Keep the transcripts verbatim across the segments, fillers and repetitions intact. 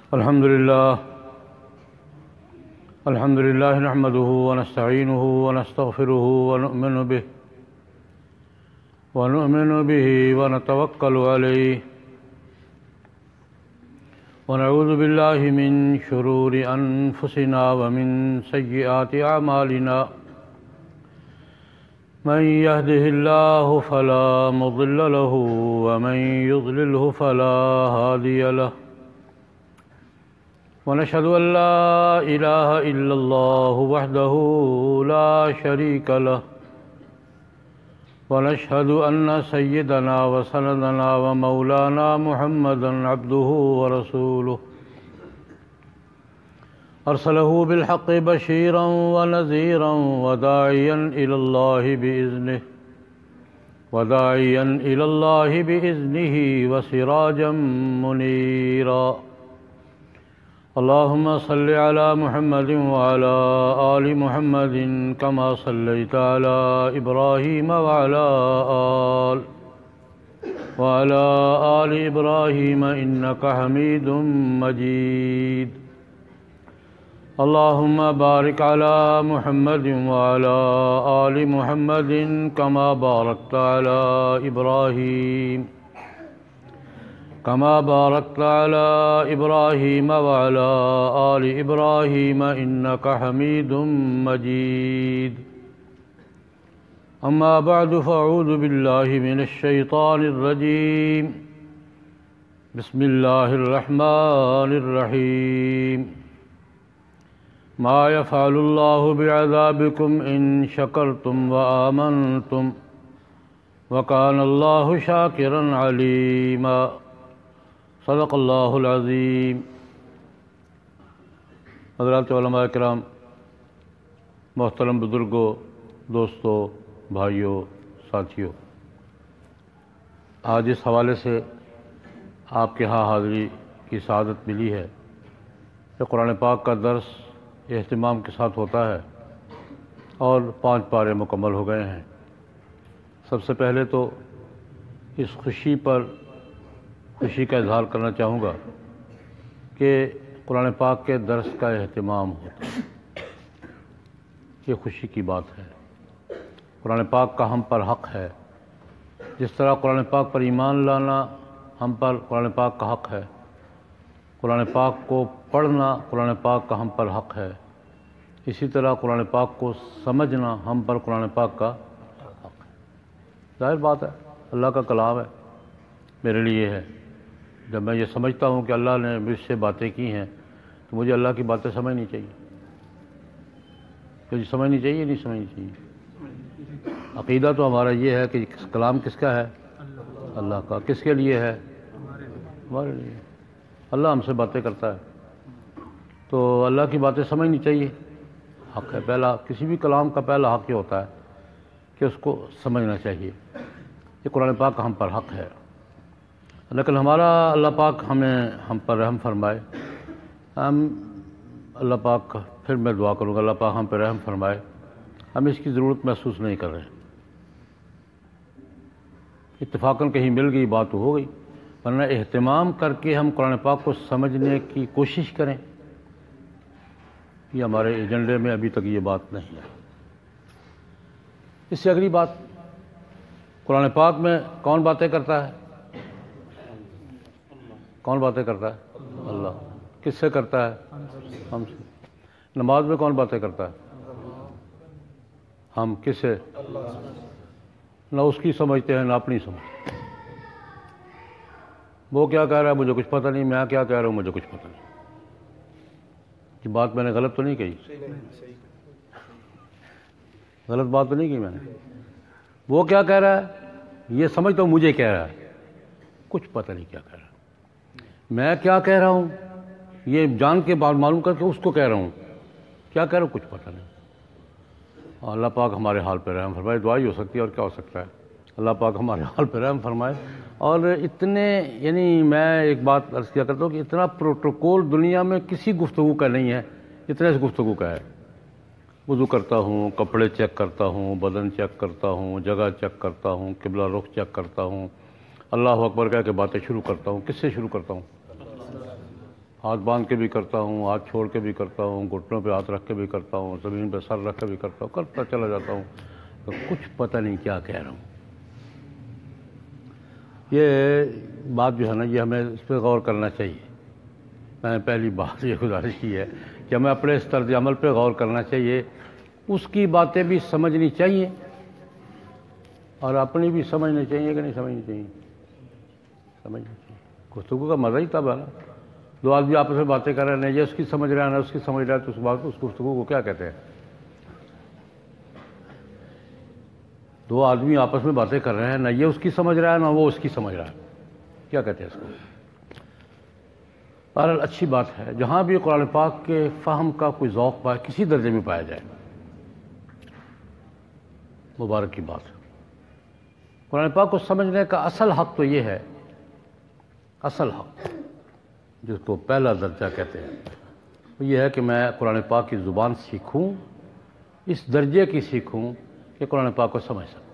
الحمد لله الحمد لله نحمده ونستعينه ونستغفره ونؤمن به ونؤمن به ونتوكل عليه ونعوذ بالله من شرور أنفسنا ومن سيئات أعمالنا من يهده الله فلا مضل له ومن يضلله فلا هادي له ونشهد أن لا إله إلا الله وحده لا شريك له ونشهد أن سيدنا وسندنا ومولانا محمدا عبده ورسوله أرسله بالحق بشيرا ونذيرا وداعيا إلى الله بإذنه وداعيا إلى الله بإذنه وسراجا منيرا اللهم صل على محمد وعلى آل محمد كما صليت على إبراهيم وعلى آل وعلى آل إبراهيم إنك حميد مجيد اللهم بارك على محمد وعلى آل محمد كما باركت على إبراهيم كما باركت على إبراهيم وعلى آل إبراهيم إنك حميد مجيد أما بعد فأعوذ بالله من الشيطان الرجيم بسم الله الرحمن الرحيم ما يفعل الله بعذابكم إن شكرتم وآمنتم وكان الله شاكرا عليما صدق اللہ العظیم۔ حضرات علماء کرام، محترم بزرگوں، دوستوں، بھائیوں، ساتھیوں، آج اس حوالے سے آپ کے ہاں حاضری کی سعادت ملی ہے کہ قرآن پاک کا درس اہتمام کے ساتھ ہوتا ہے اور پانچ پارے مکمل ہو گئے ہیں۔ سب سے پہلے تو اس خوشی پر خوشی کا اظہار کرنا چاہوں گا کہ قرآن پاک کے درس کا اہتمام ہوتا ہے، یہ خوشی کی بات ہے۔ قرآن پاک کا ہم پر حق ہے، جس طرح قرآن پاک پر ایمان لانا ہم پر قرآن پاک کا حق ہے، قرآن پاک کو پڑھنا قرآن پاک کا ہم پر حق ہے، اسی طرح قرآن پاک کو سمجھنا ہم پر قرآن پاک کا حق ہے۔ ظاہر بات ہے، اللہ کا کلام ہے، میرے لیے ہے۔ جب میں یہ سمجھتا ہوں کہ اللہ نے مجھ سے باتیں کی ہیں تو مجھے اللہ کی باتیں سمجھنی چاہیے۔ مجھے سمجھنی چاہیے نہیں سمجھنی چاہیے؟ عقیدہ تو ہمارا یہ ہے کہ کلام کس کا ہے؟ اللہ کا۔ کس کے لیے ہے؟ ہمارے لیے۔ اللہ ہم سے باتیں کرتا ہے تو اللہ کی باتیں سمجھنی چاہیے، حق ہے۔ پہلا کسی بھی کلام کا پہلا حق یہ ہوتا ہے کہ اس کو سمجھنا چاہیے۔ یہ قرآن پاک کا ہم پر حق ہے، لیکن ہمارا اللہ پاک ہمیں ہم پر رحم فرمائے۔ ہم اللہ پاک پھر میں دعا کروں گا اللہ پاک ہم پہ رحم فرمائے، ہم اس کی ضرورت محسوس نہیں کر رہے۔ اتفاقاً کہیں مل گئی بات تو ہو گئی، ورنہ اہتمام کر کے ہم قرآن پاک کو سمجھنے کی کوشش کریں، یہ ہمارے ایجنڈے میں ابھی تک یہ بات نہیں ہے۔ اس سے اگلی بات، قرآن پاک میں کون باتیں کرتا ہے؟ کون باتیں کرتا ہے؟ اللہ۔ کس سے کرتا ہے؟ ہم سے۔ نماز میں کون باتیں کرتا ہے؟ ہم۔ کس سے؟ نہ اس کی سمجھتے ہیں نہ اپنی سمجھتے۔ وہ کیا کہہ رہا ہے مجھے کچھ پتہ نہیں، میں کیا کہہ رہا ہوں مجھے کچھ پتہ نہیں۔ یہ بات میں نے غلط تو نہیں کہی؟ غلط بات تو نہیں کی میں نے؟ وہ کیا کہہ رہا ہے یہ سمجھتا ہوں مجھے کہہ رہا ہے، کچھ پتہ نہیں کیا کہہ رہا ہے۔ میں کیا کہہ رہا ہوں یہ جان کے بعد معلوم کر کے اس کو کہہ رہا ہوں، کیا کہہ رہا ہوں کچھ پتہ نہیں۔ اللہ پاک ہمارے حال پہ رحم فرمائے، دعا ہی ہو سکتی ہے اور کیا ہو سکتا ہے۔ اللہ پاک ہمارے حال پہ رحم فرمائے۔ اور اتنے یعنی میں ایک بات عرض کیا کرتا ہوں کہ اتنا پروٹوکول دنیا میں کسی گفتگو کا نہیں ہے جتنا اس گفتگو کا ہے۔ وضو کرتا ہوں، کپڑے چیک کرتا ہوں، بدن چیک کرتا ہوں، جگہ چیک کرتا ہوں، قبلہ رخ چیک کرتا ہوں، اللہ اکبر کہہ کے باتیں شروع کرتا ہوں۔ کس سے شروع کرتا ہوں؟ ہاتھ باندھ کے بھی کرتا ہوں، ہاتھ چھوڑ کے بھی کرتا ہوں، گھٹنوں پہ ہاتھ رکھ کے بھی کرتا ہوں، زمین پہ سر رکھ کے بھی کرتا ہوں، کرتا چلا جاتا ہوں، تو کچھ پتہ نہیں کیا کہہ رہا ہوں۔ یہ بات جو ہے نا، یہ ہمیں اس پہ غور کرنا چاہیے۔ میں نے پہلی بات یہ گزارش کی ہے کہ ہمیں اپنے اس طرز عمل پہ غور کرنا چاہیے، اس کی باتیں بھی سمجھنی چاہیے اور اپنی بھی سمجھنی چاہیے کہ نہیں سمجھنی چاہیے، سمجھنی چاہیے۔ گفتگو کا مزہ ہی تب ہے نا، دو آدمی آپس میں باتیں کر رہے ہیں، یہ اس کی سمجھ رہا ہے نہ اس کی سمجھ رہا ہے، تو اس بات اس گفتگو کو کیا کہتے ہیں؟ دو آدمی آپس میں باتیں کر رہے ہیں، نہ یہ اس کی سمجھ رہا ہے نہ وہ اس کی سمجھ رہا ہے، کیا کہتے ہیں اس کو؟ بہرحال اچھی بات ہے، جہاں بھی قرآن پاک کے فہم کا کوئی ذوق پائے، کسی درجے میں پایا جائے، مبارک کی بات ہے۔ قرآن پاک کو سمجھنے کا اصل حق تو یہ ہے، اصل حق جس کو پہلا درجہ کہتے ہیں، وہ یہ ہے کہ میں قرآن پاک کی زبان سیکھوں، اس درجے کی سیکھوں کہ قرآن پاک کو سمجھ سکوں،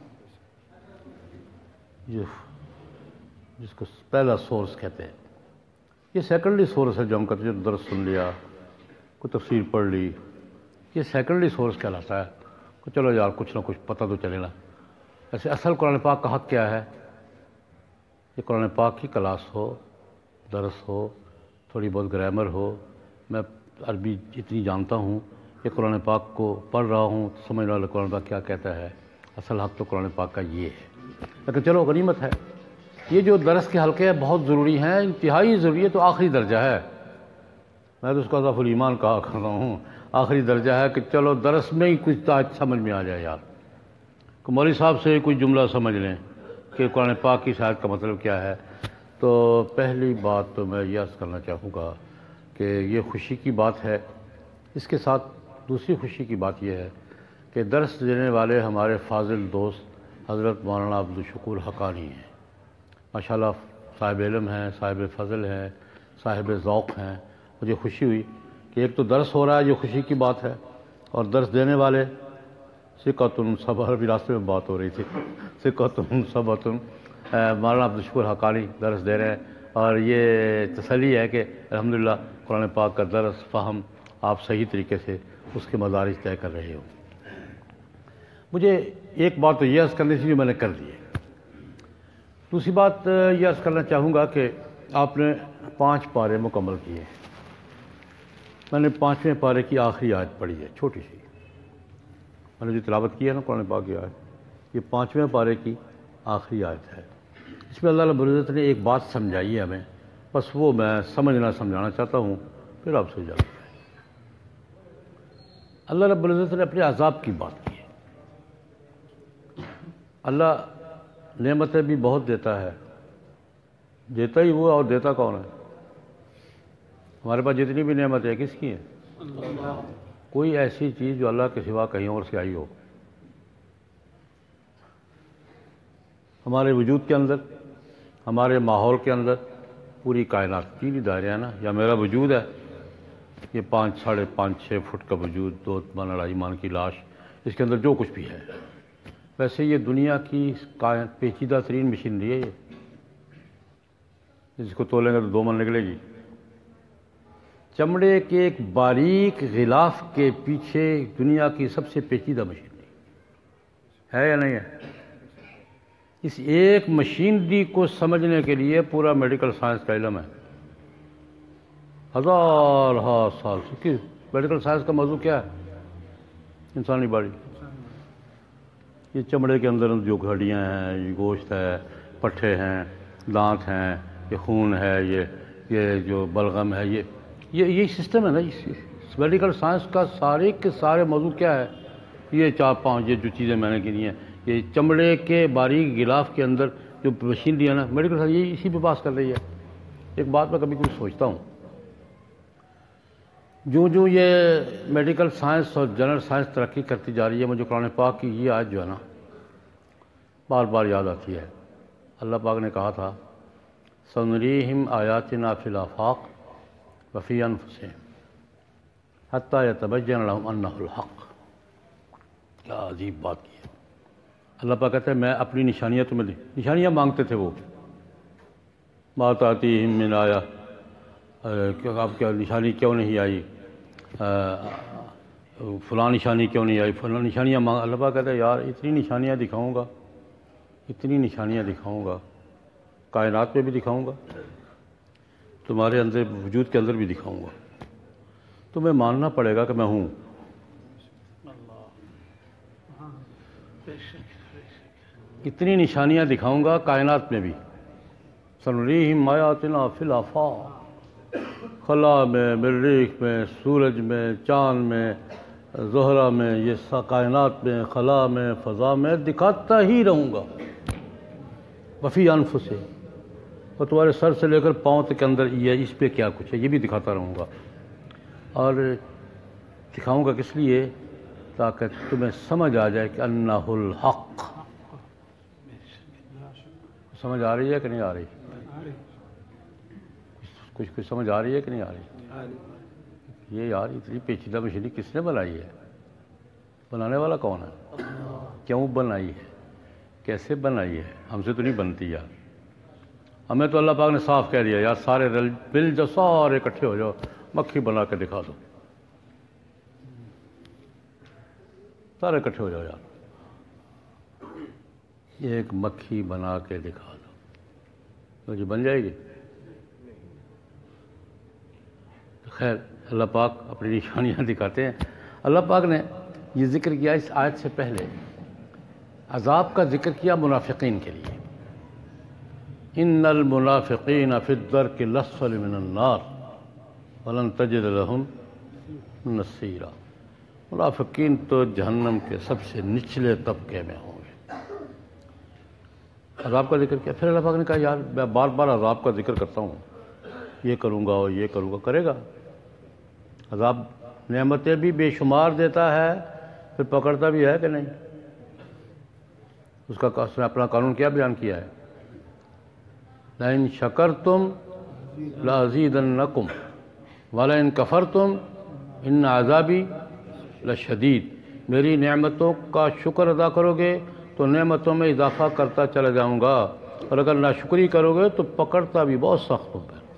جس کو پہلا سورس کہتے ہیں۔ یہ سیکنڈری سورس ہے جو ہم کہتے ہیں، جو درس سن لیا، کوئی تفسیر پڑھ لی، یہ سیکنڈری سورس کہلاتا ہے کہ چلو یار کچھ نہ کچھ پتہ تو چلے نا۔ ایسے اصل قرآن پاک کا حق کیا ہے؟ یہ قرآن پاک کی کلاس ہو، درس ہو، تھوڑی بہت گرامر ہو، میں عربی اتنی جانتا ہوں کہ قرآن پاک کو پڑھ رہا ہوں، سمجھ رہا ہوں قرآن پاک کیا کہتا ہے۔ اصل حق تو قرآن پاک کا یہ ہے، لیکن چلو غنیمت ہے، یہ جو درس کے حلقے بہت ضروری ہیں، انتہائی ضروری ہے، تو آخری درجہ ہے، میں تو اس کو اضافہ الایمان کہا کرتا ہوں، آخری درجہ ہے کہ چلو درس میں ہی کچھ سمجھ میں آ جائے یار، کہ مولوی صاحب سے کوئی جملہ سمجھ لیں کہ قرآن پاک کی شاید کا مطلب کیا ہے۔ تو پہلی بات تو میں یہ عرض کرنا چاہوں گا کہ یہ خوشی کی بات ہے، اس کے ساتھ دوسری خوشی کی بات یہ ہے کہ درس دینے والے ہمارے فاضل دوست حضرت مولانا عبدالشکور حقانی ہیں، ماشاءاللہ صاحب علم ہیں، صاحب فضل ہیں، صاحب ذوق ہیں۔ مجھے خوشی ہوئی کہ ایک تو درس ہو رہا ہے، یہ خوشی کی بات ہے، اور درس دینے والے ثقۃ ثبت، بھی راستے میں بات ہو رہی تھی، ثقۃ ثبت، مولانا عبدالشکور حقانی درس دے رہے ہیں، اور یہ تسلی ہے کہ الحمدللہ قرآن پاک کا درس فہم آپ صحیح طریقے سے اس کے مدارج طے کر رہے ہو۔ مجھے ایک بات تو یہ عرض کرنی تھی جو میں نے کر دی ہے، دوسری بات یہ عرض کرنا چاہوں گا کہ آپ نے پانچ پارے مکمل کیے، میں نے پانچویں پارے کی آخری آیت پڑھی ہے، چھوٹی سی، میں نے جو تلاوت کی ہے نا قرآن پاک کی آیت، یہ پانچویں پارے کی آخری آیت ہے۔ اس میں اللہ رب العزت نے ایک بات سمجھائی ہے ہمیں، بس وہ میں سمجھنا سمجھانا چاہتا ہوں، پھر آپ سے اجازت ہے۔ اللہ رب العزت نے اپنے عذاب کی بات کی ہے۔ اللہ نعمتیں بھی بہت دیتا ہے، دیتا ہی وہ اور دیتا کون ہے؟ ہمارے پاس جتنی بھی نعمتیں کس کی ہیں؟ کوئی ایسی چیز جو اللہ کے سوا کہیں اور سے آئی ہو؟ ہمارے وجود کے اندر، ہمارے ماحول کے اندر، پوری کائنات تین ہی دائرے ہیں نا، یا میرا وجود ہے، یہ پانچ ساڑھے پانچ چھ فٹ کا وجود، دو من اڑائی مان کی لاش، اس کے اندر جو کچھ بھی ہے، ویسے یہ دنیا کی پیچیدہ ترین مشینری ہے، یہ جس کو تولیں گے تو دو من نکلے گی۔ چمڑے کے ایک باریک غلاف کے پیچھے دنیا کی سب سے پیچیدہ مشینری ہے یا نہیں ہے؟ اس ایک مشینری کو سمجھنے کے لیے پورا میڈیکل سائنس کا علم ہے، ہزار ہزار سال سے۔ میڈیکل سائنس کا موضوع کیا ہے؟ انسانی باڈی، یہ چمڑے کے اندر جو ہڈیاں ہیں، یہ گوشت ہے، پٹھے ہیں، دانت ہیں، یہ خون ہے، یہ یہ جو بلغم ہے، یہ یہ یہی سسٹم ہے نا۔ میڈیکل سائنس کا سارے کے سارے موضوع کیا ہے؟ یہ چار پانچ یہ جو چیزیں میں نے گنی ہیں، یہ چمڑے کے باریک غلاف کے اندر جو مشینری ہے نا، میڈیکل سائنس یہ اسی پہ پاس کر رہی ہے۔ ایک بات میں کبھی کبھی سوچتا ہوں، جو جو یہ میڈیکل سائنس اور جنرل سائنس ترقی کرتی جا رہی ہے، مجھے قرآن پاک کی یہ آیت جو ہے نا بار بار یاد آتی ہے۔ اللہ پاک نے کہا تھا، سنریہم آیاتنا فی الآفاق وفی انفسہم حتی یتبین لہم انہ الحق۔ کیا عجیب بات کی ہے۔ اللہ پاک کہتے ہیں میں اپنی نشانیاں تمہیں دی، نشانیاں مانگتے تھے وہ، ما تأتیہم من آیہ آپ کیا نشانی کیوں نہیں آئی، فلاں نشانی کیوں نہیں آئی، فلاں نشانیاں مانگ اللہ پاک کہتا ہے یار اتنی نشانیاں دکھاؤں گا، اتنی نشانیاں دکھاؤں گا، کائنات میں بھی دکھاؤں گا، تمہارے اندر وجود کے اندر بھی دکھاؤں گا، تمہیں ماننا پڑے گا کہ میں ہوں۔ اتنی نشانیاں دکھاؤں گا کائنات میں بھی، سنریہم آیاتنا فی الآفاق، خلا میں، مریخ میں، سورج میں، چاند میں، زہرہ میں، یہ کائنات میں، خلا میں، فضا میں دکھاتا ہی رہوں گا، وفی انفسہم، اور تمہارے سر سے لے کر پاؤں تک کے اندر یہ اس پہ کیا کچھ ہے یہ بھی دکھاتا رہوں گا، اور دکھاؤں گا کس لیے؟ تاکہ تمہیں سمجھ آ جائے کہ انہ الحق۔ سمجھ آ رہی ہے کہ نہیں آ رہی؟ کچھ کچھ سمجھ آ رہی ہے کہ نہیں آ رہی؟ یہ یار اتنی پیچیدہ مشینری کس نے بنائی ہے؟ بنانے والا کون ہے؟ کیوں بنائی ہے؟ کیسے بنائی ہے؟ ہم سے تو نہیں بنتی یار، ہمیں تو اللہ پاک نے صاف کہہ دیا یار سارے رل مل جاؤ، سارے اکٹھے ہو جاؤ، مکھی بنا کے دکھا دو، سارے اکٹھے ہو جاؤ یار، ایک مکھی بنا کے دکھا دو، تو جی بن جائے گی؟ خیر اللہ پاک اپنی نشانیاں دکھاتے ہیں۔ اللہ پاک نے یہ ذکر کیا اس آیت سے پہلے، عذاب کا ذکر کیا منافقین کے لیے، ان المنافقین فی الدرک الاسفل من النار ولن تجد لهم نصیرا، منافقین تو جہنم کے سب سے نچلے طبقے میں ہوں گے۔ عذاب کا ذکر کیا، پھر اللہ پاک نے کہا یار میں بار بار عذاب کا ذکر کرتا ہوں، یہ کروں گا اور یہ کروں گا، کرے گا عذاب، نعمتیں بھی بے شمار دیتا ہے، پھر پکڑتا بھی ہے کہ نہیں؟ اس کا اس نے اپنا قانون کیا بیان کیا ہے؟ لئن شکرتم لازیدنکم ولئن کفرتم ان عذابی لشدید، میری نعمتوں کا شکر ادا کرو گے تو نعمتوں میں اضافہ کرتا چلا جاؤں گا، اور اگر ناشکری کرو گے تو پکڑتا بھی بہت سخت ہوں گا۔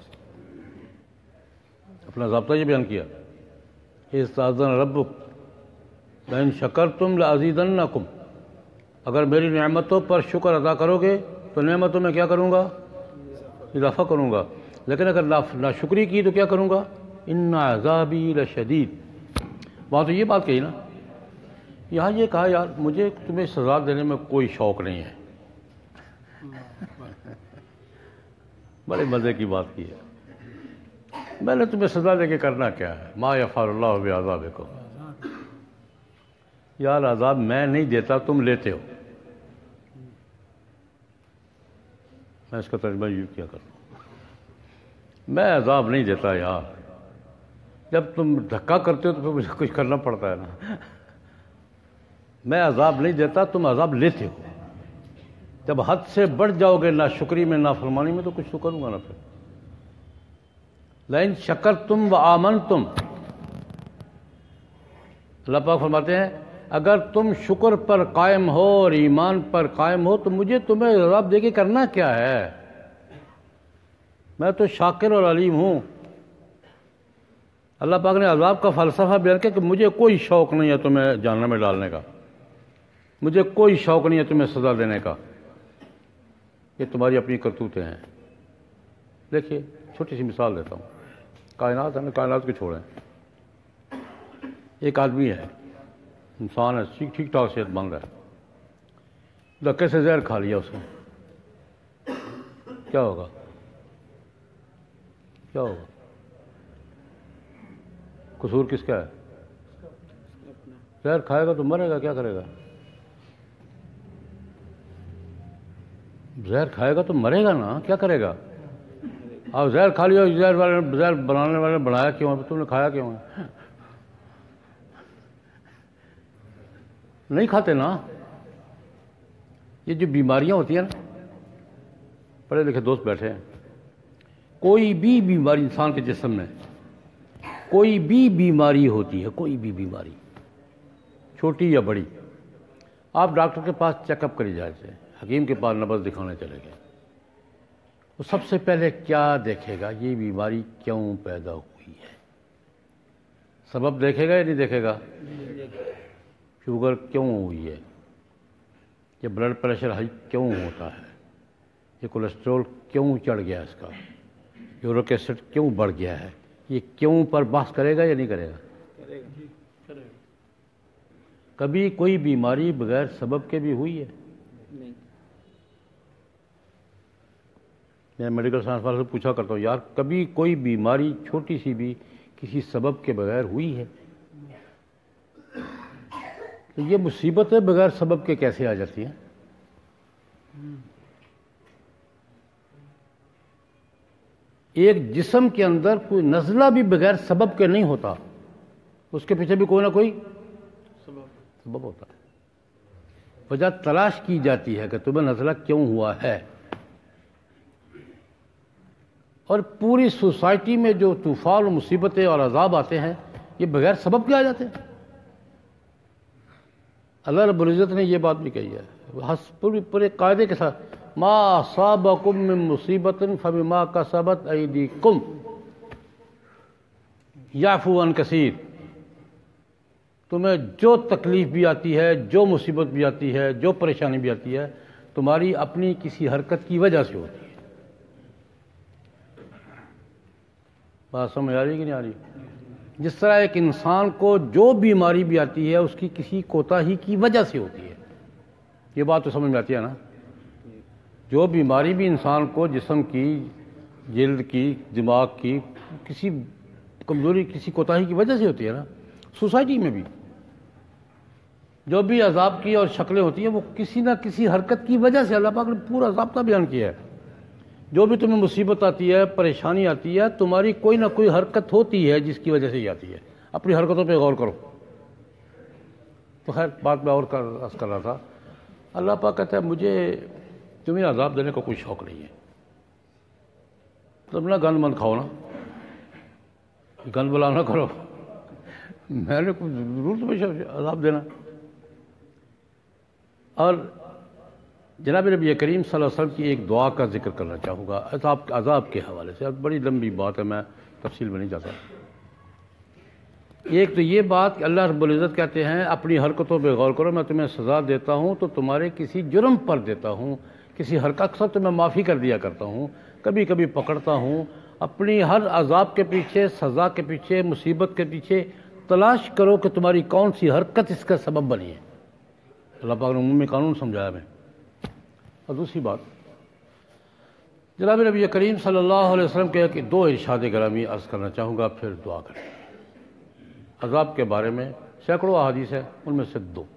اپنا ضابطہ یہ بیان کیا، استاذن ربک لئن شکرتم لازیدنکم، اگر میری نعمتوں پر شکر ادا کرو گے تو نعمتوں میں کیا کروں گا؟ اضافہ کروں گا، لیکن اگر ناشکری کی تو کیا کروں گا؟ ان عذابی لشدید۔ وہاں تو یہ بات کہی نا، یہاں یہ کہا یار مجھے تمہیں سزا دینے میں کوئی شوق نہیں ہے، بڑے مزے کی بات کی ہے، میں نے تمہیں سزا دے کے کرنا کیا ہے؟ ما یفعل اللہ بعذابکم، یار عذاب میں نہیں دیتا تم لیتے ہو، میں اس کا ترجمہ یوں کیا کرتا ہوں، میں عذاب نہیں دیتا یار، جب تم دھکا کرتے ہو تو پھر مجھے کچھ کرنا پڑتا ہے نا، میں عذاب نہیں دیتا تم عذاب لیتے ہو، جب حد سے بڑھ جاؤ گے ناشکری میں نافرمانی میں تو کچھ تو کروں گا نا پھر۔ لئن شکرتم وآمنتم، اللہ پاک فرماتے ہیں اگر تم شکر پر قائم ہو اور ایمان پر قائم ہو تو مجھے تمہیں عذاب دے کے کرنا کیا ہے؟ میں تو شاکر اور علیم ہوں۔ اللہ پاک نے عذاب کا فلسفہ بیان کیا کہ مجھے کوئی شوق نہیں ہے تمہیں جہنم میں ڈالنے کا، مجھے کوئی شوق نہیں ہے تمہیں سزا دینے کا، یہ تمہاری اپنی کرتوتیں ہیں۔ دیکھیے چھوٹی سی مثال دیتا ہوں، کائنات ہے نا، کائنات کو چھوڑیں، ایک آدمی ہے، انسان ہے، ٹھیک ٹھیک ٹھاک صحت مند ہے، دھکے سے زہر کھا لیا اس نے، کیا ہوگا؟ کیا ہوگا؟ قصور کس کا ہے؟ زہر کھائے گا تو مرے گا، کیا کرے گا؟ زہر کھائے گا تو مرے گا نا، کیا کرے گا؟ آپ زہر کھا لیا، زہر والے زہر بنانے والے نے بنایا کیوں ہے؟ تم نے کھایا کیوں ہے؟ نہیں کھاتے نا۔ یہ جو بیماریاں ہوتی ہیں نا، پڑھے لکھے دوست بیٹھے ہیں، کوئی بھی بیماری انسان کے جسم میں کوئی بھی بیماری ہوتی ہے، کوئی بھی بیماری چھوٹی یا بڑی، آپ ڈاکٹر کے پاس چیک اپ کری جائے تھے، حکیم کے پاس نبض دکھانے چلے گئے، وہ سب سے پہلے کیا دیکھے گا؟ یہ بیماری کیوں پیدا ہوئی ہے؟ سبب دیکھے گا یا نہیں دیکھے گا؟ شوگر کیوں ہوئی ہے؟ یہ بلڈ پریشر ہائی کیوں ہوتا ہے؟ یہ کولیسٹرول کیوں چڑھ گیا اس کا؟ یورک ایسڈ کیوں بڑھ گیا ہے؟ یہ کیوں پر بحث کرے گا یا نہیں کرے گا؟ کبھی کوئی بیماری بغیر سبب کے بھی ہوئی ہے؟ میں میڈیکل سائنس والے سے پوچھا کرتا ہوں، یار کبھی کوئی بیماری چھوٹی سی بھی کسی سبب کے بغیر ہوئی ہے؟ تو یہ مصیبتیں بغیر سبب کے کیسے آ جاتی ہیں؟ ایک جسم کے اندر کوئی نزلہ بھی بغیر سبب کے نہیں ہوتا، اس کے پیچھے بھی کوئی نہ کوئی سبب ہوتا ہے۔ وجہ تلاش کی جاتی ہے کہ تمہیں نزلہ کیوں ہوا ہے، اور پوری سوسائٹی میں جو طوفان و مصیبتیں اور عذاب آتے ہیں یہ بغیر سبب کے آ جاتے ہیں۔ اللہ رب العزت نے یہ بات بھی کہی ہے پورے پورے قاعدے کے ساتھ، ما اصابکم من مصیبت فبما کسبت ایدیکم یعفو عن کثیر۔ تمہیں جو تکلیف بھی آتی ہے، جو مصیبت بھی آتی ہے، جو پریشانی بھی آتی ہے، تمہاری اپنی کسی حرکت کی وجہ سے ہوتی ہے۔ بات سمجھ آ رہی ہے کہ نہیں آ رہی؟ جس طرح ایک انسان کو جو بیماری بھی آتی ہے اس کی کسی کوتاہی کی وجہ سے ہوتی ہے۔ یہ بات تو سمجھ میں آتی ہے نا؟ جو بیماری بھی انسان کو جسم کی، جلد کی، دماغ کی کسی کمزوری، کسی کوتاہی کی وجہ سے ہوتی ہے نا۔ سوسائٹی میں بھی جو بھی عذاب کی اور شکلیں ہوتی ہیں وہ کسی نہ کسی حرکت کی وجہ سے، اللہ پاک نے پورا ضابطہ بیان کیا ہے۔ جو بھی تمہیں مصیبت آتی ہے، پریشانی آتی ہے، تمہاری کوئی نہ کوئی حرکت ہوتی ہے جس کی وجہ سے یہ آتی ہے۔ اپنی حرکتوں پہ غور کرو۔ تو خیر بات میں اور عرض کر رہا تھا، اللہ پاک کہتا ہے مجھے تمہیں عذاب دینے کا کوئی شوق نہیں ہے، تم نہ گند مند کھاؤ نا، گند بلا نہ کرو، میں نے کوئی ضرور تمہیں عذاب دینا۔ اور جناب نبی کریم صلی اللہ علیہ وسلم کی ایک دعا کا ذکر کرنا چاہوں گا عذاب عذاب کے حوالے سے۔ اب بڑی لمبی بات ہے، میں تفصیل میں نہیں جاتا۔ ایک تو یہ بات کہ اللہ رب العزت کہتے ہیں اپنی حرکتوں پہ غور کرو، میں تمہیں سزا دیتا ہوں تو تمہارے کسی جرم پر دیتا ہوں، کسی حرکت اکثر تو میں معافی کر دیا کرتا ہوں، کبھی کبھی پکڑتا ہوں۔ اپنی ہر عذاب کے پیچھے، سزا کے پیچھے، مصیبت کے پیچھے تلاش کرو کہ تمہاری کون سی حرکت اس کا سبب بنی ہے۔ اللہ پاک نے عمومی قانون سمجھایا میں۔ اور دوسری بات، جناب نبی کریم صلی اللہ علیہ وسلم کے کہ دو ارشاد گرامی عرض کرنا چاہوں گا، پھر دعا کریں۔ عذاب کے بارے میں سینکڑوں احادیث ہیں، ان میں سے دو۔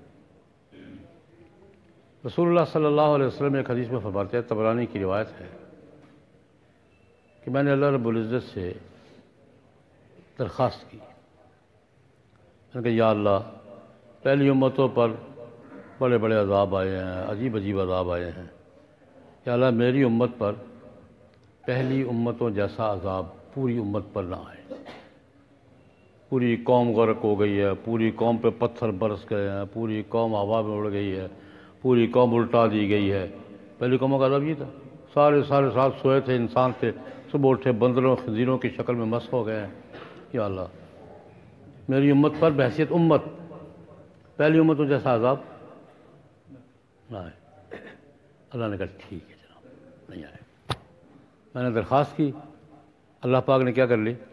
رسول اللہ صلی اللہ علیہ وسلم ایک حدیث میں فرماتے ہیں، طبرانی کی روایت ہے کہ میں نے اللہ رب العزت سے درخواست کی، میں نے کہا یا اللہ پہلی امتوں پر بڑے بڑے عذاب آئے ہیں، عجیب عجیب عذاب آئے ہیں، یا اللہ میری امت پر پہلی امتوں جیسا عذاب پوری امت پر نہ آئے۔ پوری قوم غرق ہو گئی ہے، پوری قوم پہ پتھر برس گئے ہیں، پوری قوم ہوا میں اڑ گئی ہے، پوری قوم الٹا دی گئی ہے۔ پہلی قوموں کا عذاب یہ تھا، سارے سارے ساتھ سوئے تھے، انسان تھے، صبح اٹھے بندروں خنزیروں کی شکل میں مست ہو گئے ہیں۔ یا اللہ میری امت پر بحیثیت امت پہلی امتوں جیسا عذاب نہ آئے۔ اللہ نے کہا ٹھیک ہے جناب، نہیں آئے۔ میں نے درخواست کی، اللہ پاک نے کیا کر لی؟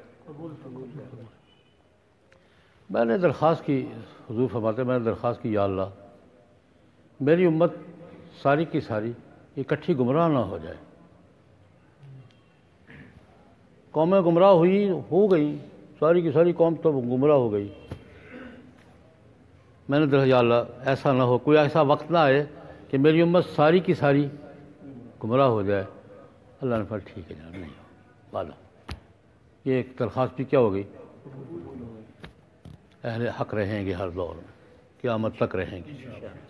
میں نے درخواست کی، حضور فرماتے میں نے درخواست کی یا اللہ میری امت ساری کی ساری اکٹھی گمراہ نہ ہو جائے۔ قومیں گمراہ ہوئی ہو گئی، ساری کی ساری قوم تو گمراہ ہو گئی۔ میں نے درخواست یا اللہ ایسا نہ ہو، کوئی ایسا وقت نہ آئے کہ میری امت ساری کی ساری گمراہ ہو جائے۔ اللہ نے کہا ٹھیک ہے جناب، نہیں ہو وعدہ۔ یہ ایک درخواست بھی کیا ہو گئی؟ اہل حق رہیں گے ہر دور میں، قیامت تک رہیں گے۔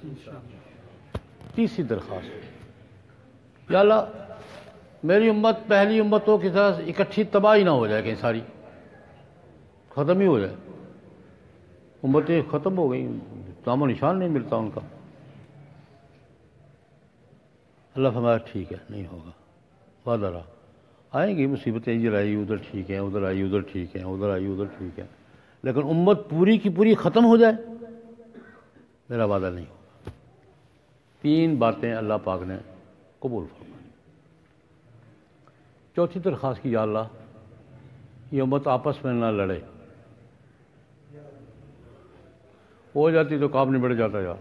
تیسری درخواست، یا اللہ میری امت پہلی امتوں کی طرح اکٹھی تباہی نہ ہو جائے، کہیں ساری ختم ہی ہو جائے، امتیں ختم ہو گئی، نام و نشان نہیں ملتا ان کا۔ اللہ فرمایا ٹھیک ہے نہیں ہوگا۔ وعدہ رہا. آئیں گی مصیبتیں، ادھر آئی ادھر ٹھیک ہیں، ادھر آئی ادھر ٹھیک ہیں، ادھر آئی ادھر ٹھیک ہے، لیکن امت پوری کی پوری ختم ہو جائے میرا وعدہ نہیں ہوگا. تین باتیں اللہ پاک نے قبول فرمائی. چوتھی درخواست کی، یا اللہ یہ امت آپس میں نہ لڑے. ہو جاتی تو کام نبٹ جاتا یار.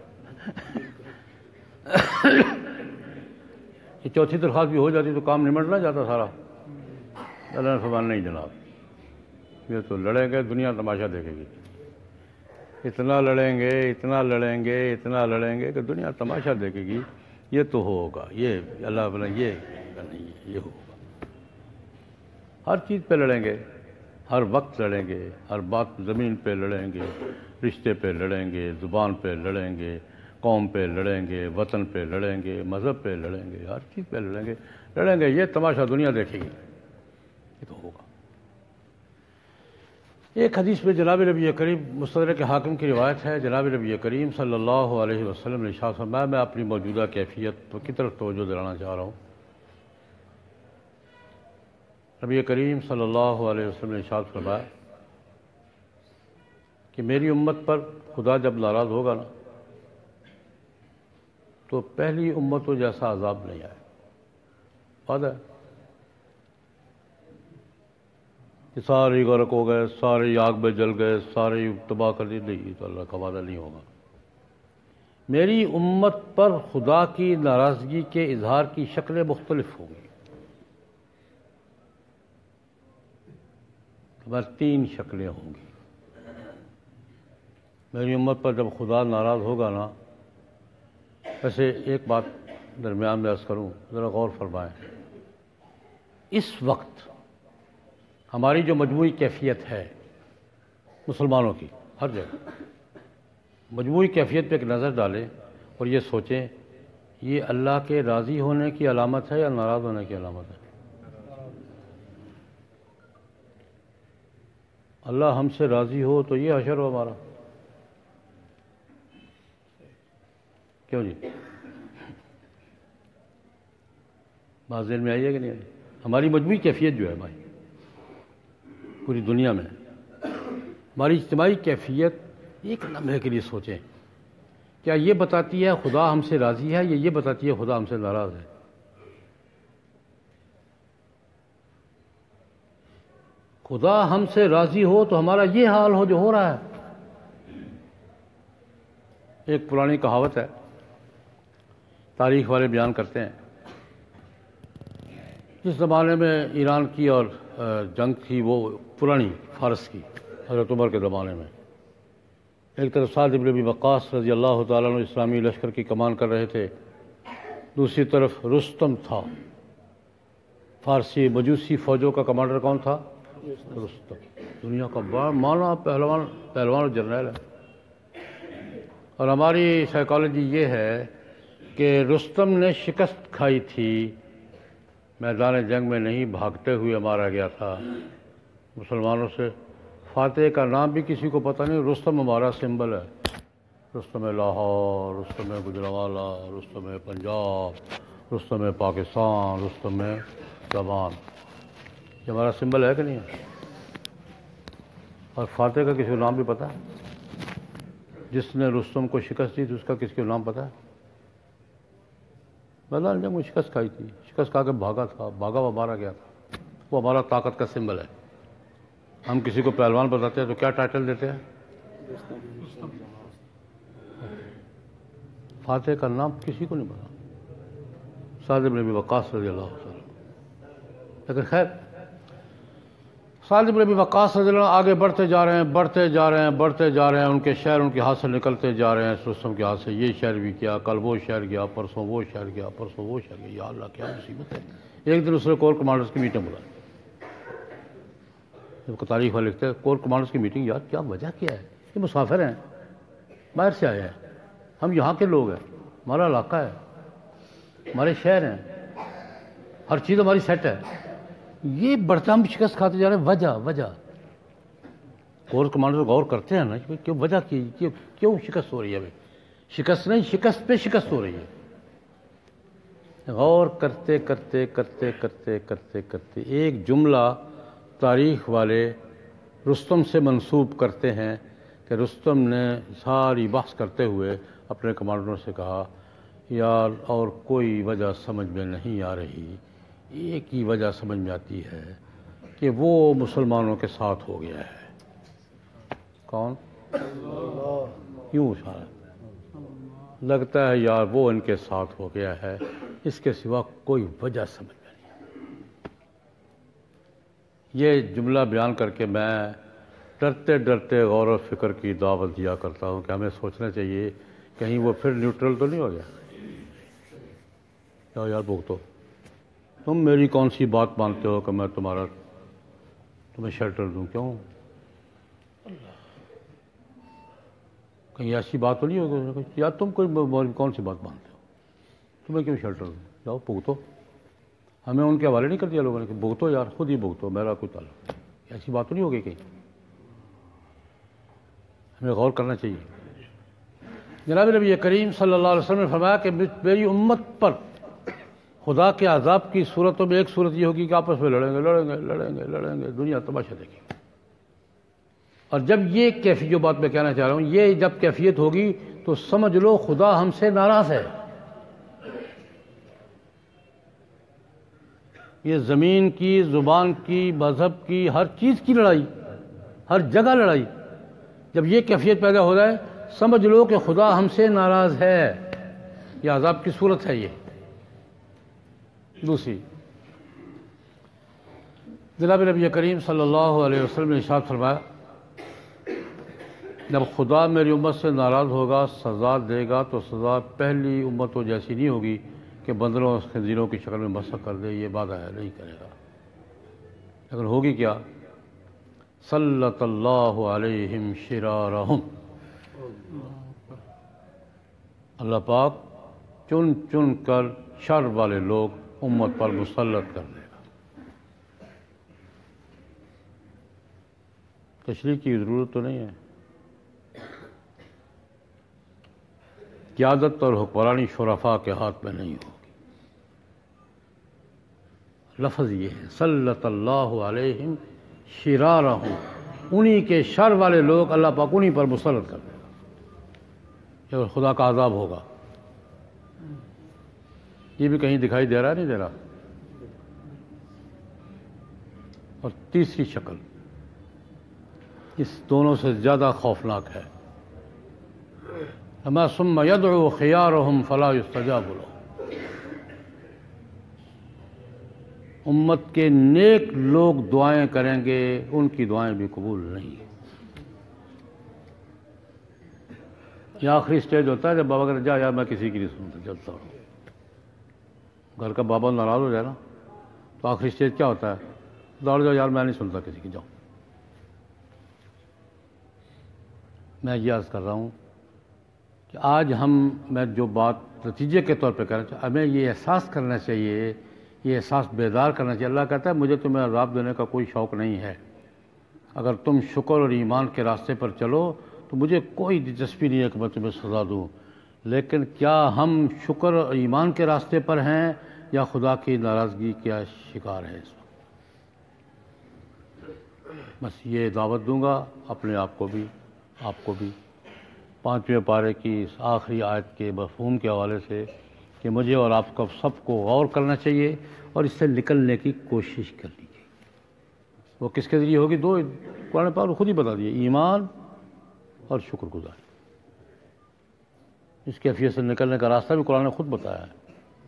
یہ چوتھی درخواست بھی ہو جاتی تو کام نمٹ نہ جاتا سارا. اللہ نے فرمایا نہیں جناب، یہ تو لڑیں گے دنیا تماشا دیکھے گی. اتنا لڑیں گے اتنا لڑیں گے اتنا لڑیں گے کہ دنیا تماشا دیکھے گی. یہ تو ہوگا، یہ اللہ بنا یہ نہیں یہ ہوگا. ہر چیز پہ لڑیں گے، ہر وقت لڑیں گے، ہر بات زمین پہ لڑیں گے، رشتے پہ لڑیں گے، زبان پہ لڑیں گے، قوم پہ لڑیں گے، وطن پہ لڑیں گے، مذہب پہ لڑیں گے، ہر چیز پہ لڑیں گے لڑیں گے یہ تماشا دنیا دیکھے گی. یہ تو ہوگا. ایک حدیث میں جناب نبی کریم مستدرک حاکم کی روایت ہے، جناب نبی کریم صلی اللہ علیہ وسلم نے ارشاد فرمایا، میں اپنی موجودہ کیفیت کی طرف توجہ دلانا چاہ رہا ہوں. نبی کریم صلی اللہ علیہ وسلم نے ارشاد فرمایا کہ میری امت پر خدا جب ناراض ہوگا نا تو پہلی امتوں جیسا عذاب نہیں آئے. بات ہے کہ سارے غرق ہو گئے، سارے آگ میں جل گئے، سارے تباہ کر دی، نہیں، تو اللہ کا وعدہ نہیں ہوگا. میری امت پر خدا کی ناراضگی کے اظہار کی شکلیں مختلف ہوں گی. بس تین شکلیں ہوں گی. میری امت پر جب خدا ناراض ہوگا نا، ویسے ایک بات درمیان میں عرض کروں، ذرا غور فرمائیں. اس وقت ہماری جو مجموعی کیفیت ہے مسلمانوں کی، ہر جگہ مجموعی کیفیت پہ ایک نظر ڈالیں اور یہ سوچیں یہ اللہ کے راضی ہونے کی علامت ہے یا ناراض ہونے کی علامت ہے؟ اللہ ہم سے راضی ہو تو یہ حشر ہو ہمارا. کیوں جی؟ بات ذہن میں آئی ہے کہ نہیں آئی؟ ہماری مجموعی کیفیت جو ہے ہماری پوری دنیا میں، ہماری اجتماعی کیفیت ایک لمحے کے لیے سوچیں، کیا یہ بتاتی ہے خدا ہم سے راضی ہے یا یہ بتاتی ہے خدا ہم سے ناراض ہے؟ خدا ہم سے راضی ہو تو ہمارا یہ حال ہو جو ہو رہا ہے. ایک پرانی کہاوت ہے، تاریخ والے بیان کرتے ہیں، جس زمانے میں ایران کی اور جنگ تھی وہ پرانی فارس کی، حضرت عمر کے زمانے میں، ایک طرف سعد بن ابی وقاص رضی اللہ تعالیٰ عنہ اسلامی لشکر کی کمان کر رہے تھے، دوسری طرف رستم تھا. فارسی مجوسی فوجوں کا کمانڈر کون تھا؟ رستم. دنیا کا بڑا مانا پہلوان پہلوان اور جرنیل ہے. اور ہماری سائیکالوجی یہ ہے کہ رستم نے شکست کھائی تھی، میدان جنگ میں نہیں، بھاگتے ہوئے مارا گیا تھا مسلمانوں سے. فاتح کا نام بھی کسی کو پتہ نہیں. رستم ہمارا سمبل ہے، رستم لاہور، رستم گجرانوالہ، رستم پنجاب، رستم پاکستان، رستم زبان، یہ ہمارا سمبل ہے کہ نہیں ہے؟ اور فاتح کا کسی کو نام بھی پتہ ہے؟ جس نے رستم کو شکست دی تھی اس کا کسی کو نام پتہ ہے؟ میدان جنگ میں شکست کھائی تھی، شکست کھا کے بھاگا تھا، بھاگا وہ مارا گیا تھا. وہ ہمارا طاقت کا سمبل ہے. ہم کسی کو پہلوان بتاتے ہیں تو کیا ٹائٹل دیتے ہیں؟ فاتح کا نام کسی کو نہیں پتا، سعد بن ابی وقاص رضی اللہ عنہ. لیکن خیر، سعد بن ابی وقاص رضی اللہ عنہ آگے بڑھتے جا رہے ہیں بڑھتے جا رہے ہیں بڑھتے جا رہے ہیں. ان کے شہر ان کے ہاتھ سے نکلتے جا رہے ہیں. رستم کے ہاتھ سے یہ شہر بھی کیا، کل وہ شہر گیا، پرسوں وہ شہر گیا، پرسوں وہ شہر گیا. یا اللہ کیا مصیبت ہے. ایک دن اس نے کور کمانڈرز کی میٹنگ بلائی. جب تاریخ والے لکھتے ہیں کور کمانڈرز کی میٹنگ، یار کیا وجہ کیا ہے؟ یہ مسافر ہیں، باہر سے آئے ہیں، ہم یہاں کے لوگ ہیں، ہمارا علاقہ ہے، ہمارے شہر ہیں، ہر چیز ہماری سیٹ ہے، یہ بڑھتا ہم شکست کھاتے جا رہے ہیں. وجہ وجہ کور کمانڈر غور کرتے ہیں نا کہ وجہ کی کیوں شکست ہو رہی ہے. ابھی شکست نہیں، شکست پہ شکست ہو رہی ہے. غور کرتے کرتے کرتے کرتے کرتے کرتے ایک جملہ تاریخ والے رستم سے منسوب کرتے ہیں کہ رستم نے ساری بحث کرتے ہوئے اپنے کمانڈروں سے کہا یار اور کوئی وجہ سمجھ میں نہیں آ رہی، ایک ہی وجہ سمجھ میں آتی ہے کہ وہ مسلمانوں کے ساتھ ہو گیا ہے۔ کون؟ کیوں اشارہ؟ لگتا ہے یار وہ ان کے ساتھ ہو گیا ہے، اس کے سوا کوئی وجہ سمجھ میں نہیں۔ یہ جملہ بیان کر کے میں ڈرتے ڈرتے غور و فکر کی دعوت دیا کرتا ہوں کہ ہمیں سوچنا چاہیے کہیں وہ پھر نیوٹرل تو نہیں ہو گیا۔ کیا یار بھگتو، تم میری کون سی بات مانتے ہو کہ میں تمہارا تمہیں شیلٹر دوں؟ کیوں؟ کہیں ایسی بات تو نہیں ہوگی یا تم کوئی کون سی بات مانتے ہو، تمہیں کیوں شیلٹر دوں؟ جاؤ بھگتو۔ ہمیں ان کے حوالے نہیں کر دیا لوگوں نے کہ بھگتو یار، خود ہی بھگتو، میرا کوئی تعلق، ایسی بات تو نہیں ہوگی کہیں؟ ہمیں غور کرنا چاہیے۔ جناب نبی کریم صلی اللہ علیہ وسلم نے فرمایا کہ میری امت پر خدا کے عذاب کی صورتوں میں ایک صورت یہ ہوگی کہ آپس میں لڑیں گے لڑیں گے لڑیں گے لڑیں گے دنیا تماشا دیکھے گی۔ اور جب یہ کیفیت، جو بات میں کہنا چاہ رہا ہوں، یہ جب کیفیت ہوگی تو سمجھ لو خدا ہم سے ناراض ہے۔ یہ زمین کی، زبان کی، مذہب کی، ہر چیز کی لڑائی، ہر جگہ لڑائی، جب یہ کیفیت پیدا ہو جائے سمجھ لو کہ خدا ہم سے ناراض ہے۔ یہ عذاب کی صورت ہے۔ یہ دوسری، جناب نبی کریم صلی اللہ علیہ وسلم نے ارشاد فرمایا جب خدا میری امت سے ناراض ہوگا، سزا دے گا تو سزا پہلی امتوں جیسی نہیں ہوگی کہ بندروں اور خنزیروں کی شکل میں مسخ کر دے، یہ وعدہ ہے نہیں کرے گا۔ لیکن ہوگی کیا؟ سلط اللہ علیہم شرارہم، اللہ پاک چن چن کر شر والے لوگ امت پر مسلط کر دے گا۔ تشریح کی ضرورت تو نہیں ہے۔ قیادت اور حکمرانی شرفاء کے ہاتھ میں نہیں ہوگی۔ لفظ یہ ہے سلط اللہ علیہم شرارہم، انہی کے شر والے لوگ اللہ پاک انہی پر مسلط کر دے گا۔ یہ خدا کا عذاب ہوگا۔ یہ بھی کہیں دکھائی دے رہا ہے نہیں دے رہا؟ اور تیسری شکل اس دونوں سے زیادہ خوفناک ہے، اما ثم يدعو خيارهم فلا يستجاب لهم، امت کے نیک لوگ دعائیں کریں گے، ان کی دعائیں بھی قبول نہیں۔ یہ آخری سٹیج ہوتا ہے جب بابا کہتے جا یار میں کسی کی نہیں سنتا، چلتا ہوں۔ گھر کا بابا ناراض ہو جائے نا تو آخری سٹیج کیا ہوتا ہے؟ دوڑ جاؤ یار میں نہیں سنتا کسی کی، جاؤ۔ میں یہ عرض کر رہا ہوں کہ آج ہم، میں جو بات نتیجے کے طور پہ کہنا چاہتا ہوں، ہمیں یہ احساس کرنا چاہیے، یہ احساس بیدار کرنا چاہیے۔ اللہ کہتا ہے مجھے تمہیں عذاب دینے کا کوئی شوق نہیں ہے، اگر تم شکر اور ایمان کے راستے پر چلو تو مجھے کوئی دلچسپی نہیں ہے کہ میں تمہیں سزا دوں۔ لیکن کیا ہم شکر اور ایمان کے راستے پر ہیں یا خدا کی ناراضگی کا شکار ہیں اس وقت؟ بس یہ دعوت دوں گا اپنے آپ کو بھی، آپ کو بھی، پانچویں پارے کی اس آخری آیت کے مفہوم کے حوالے سے کہ مجھے اور آپ کو سب کو غور کرنا چاہیے اور اس سے نکلنے کی کوشش کرنی چاہیے۔ وہ کس کے ذریعے ہوگی؟ دو قرآن پاک نے خود ہی بتا دیا، ایمان اور شکر گزاری۔ اس کیفیت سے نکلنے کا راستہ بھی قرآن نے خود بتایا ہے،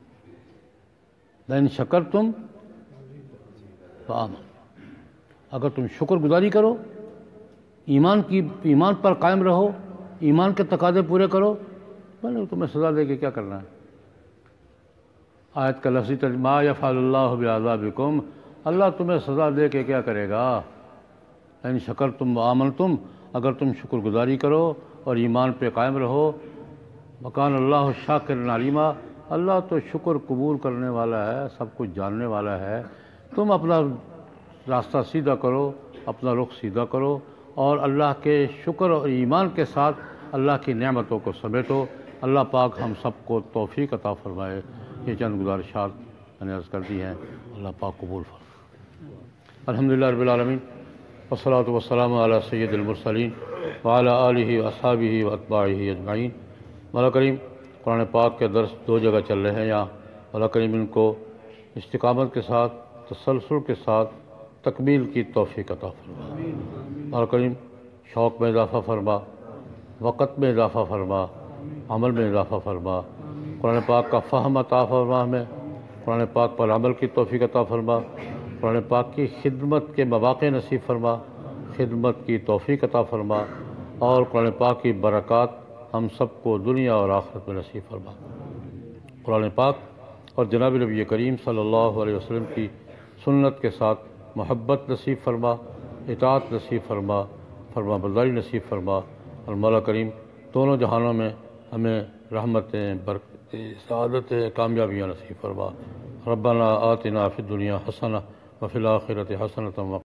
لئن شکرتم فآمنوا، اگر تم شکر گزاری کرو، ایمان کی ایمان پر قائم رہو، ایمان کے تقاضے پورے کرو، میں نے تمہیں سزا دے کے کیا کرنا ہے؟ آیت کا لفظی ترجمہ ما یفعل اللہ بعذابکم، اللہ تمہیں سزا دے کے کیا کرے گا؟ لئن شکرتم وآمنتم، اگر تم شکر گزاری کرو اور ایمان پہ قائم رہو، وکان اللہ شاکرا علیما، اللہ تو شکر قبول کرنے والا ہے، سب کچھ جاننے والا ہے۔ تم اپنا راستہ سیدھا کرو، اپنا رخ سیدھا کرو اور اللہ کے شکر اور ایمان کے ساتھ اللہ کی نعمتوں کو سمیٹو۔ اللہ پاک ہم سب کو توفیق عطا فرمائے۔ یہ چند گزارشات میں نے عرض کر دی ہیں، اللہ پاک قبول فرمائے۔ الحمدللہ رب العالمین والصلاۃ والسلام علی سید المرسلین وعلی آلہ واصحابہ واتباعہ اجمعین۔ مولا کریم قرآن پاک کے درس دو جگہ چل رہے ہیں یہاں، مولا کریم ان کو استقامت کے ساتھ، تسلسل کے ساتھ تکمیل کی توفیق عطا فرما۔ مولا کریم شوق میں اضافہ فرما، وقت میں اضافہ فرما، عمل میں اضافہ فرما، قرآن پاک کا فہم عطا فرما، ہمیں قرآن پاک پر عمل کی توفیق عطا فرما، قرآن پاک کی خدمت کے مواقع نصیب فرما، خدمت کی توفیق عطا فرما، اور قرآن پاک کی برکات ہم سب کو دنیا اور آخرت میں نصیب فرما۔ قرآن پاک اور جناب نبی کریم صلی اللہ علیہ وسلم کی سنت کے ساتھ محبت نصیب فرما، اطاعت نصیب فرما، فرما برداری نصیب فرما، اور مولا کریم دونوں جہانوں میں ہمیں رحمتیں، برکتیں، سعادتیں، کامیابیاں نصیب فرما۔ ربنا آتنا فی الدنیا حسنہ وفی الآخرۃ حسنۃ